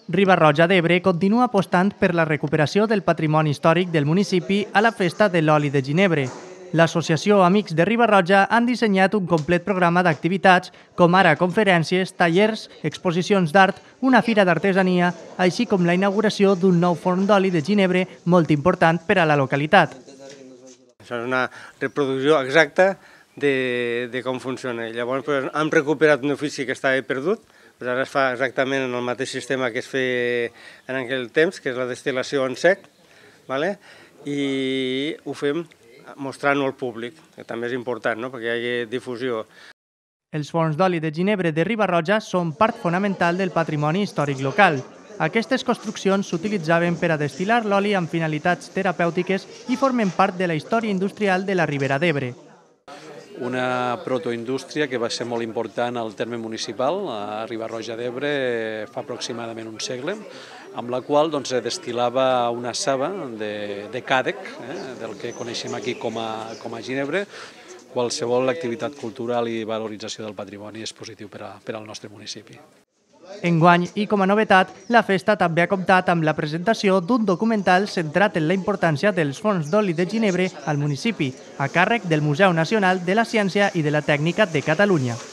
Riba-roja d'Ebre continua apostant per la recuperació del patrimoni històric del municipi a la festa de l'oli de Ginebre. L'Associació Amics de Riba-roja han dissenyat un complet programa d'activitats, com ara conferències, tallers, exposicions d'art, una fira d'artesania, així com la inauguració d'un nou forn d'oli de Ginebre molt important per a la localitat. Això és una reproducció exacta de com funciona. Llavors hem recuperat un ofici que estava perdut, ara es fa exactament en el mateix sistema que es feia en aquell temps, que és la destil·lació en sec, i ho fem mostrant-ho al públic, que també és important, perquè hi hagi difusió. Els forns d'oli de Ginebre de Riba-roja són part fonamental del patrimoni històric local. Aquestes construccions s'utilitzaven per a destil·lar l'oli amb finalitats terapèutiques i formen part de la història industrial de la Ribera d'Ebre. Una protoindústria que va ser molt important al terme municipal, a Riba-roja d'Ebre, fa aproximadament un segle, amb la qual es destil·lava una saba de càdec, del que coneixem aquí com a Ginebre. Qualsevol activitat cultural i valorització del patrimoni és positiu per al nostre municipi. Enguany, i com a novetat, la festa també ha comptat amb la presentació d'un documental centrat en la importància dels forns d'oli de Ginebre al municipi, a càrrec del Museu Nacional de la Ciència i de la Tècnica de Catalunya.